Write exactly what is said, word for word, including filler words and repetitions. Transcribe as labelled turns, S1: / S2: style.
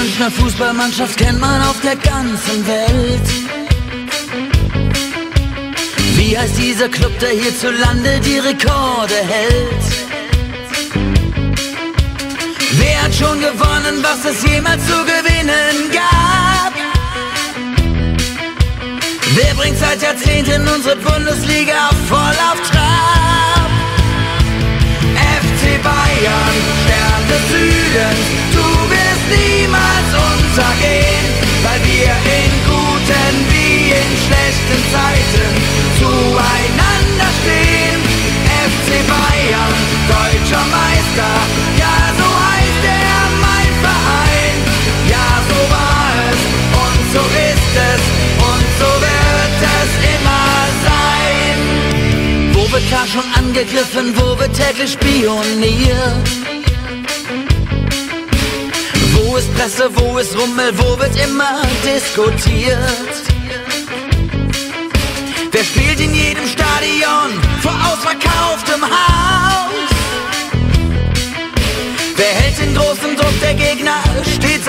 S1: Münchner Fußballmannschaft kennt man auf der ganzen Welt. Wie heißt dieser Club, der hierzulande die Rekorde hält? Wer hat schon gewonnen, was es jemals zu gewinnen gab? Wer bringt seit Jahrzehnten unsere Bundesliga voll auf Trab? F C Bayern, Stern des Südens, du wirst niemals untergehen, weil wir in guten wie in schlechten Zeiten zueinander stehen. F C Bayern, deutscher Meister, ja so heißt er, mein Verein. Ja, so war es und so ist es und so wird es immer sein. Wo wird klar schon angegriffen, wo wird täglich spioniert? Wo ist Presse, wo ist Rummel, wo wird immer diskutiert? Wer spielt in jedem Stadion vor ausverkauftem Haus? Wer hält den großen Druck der Gegner stets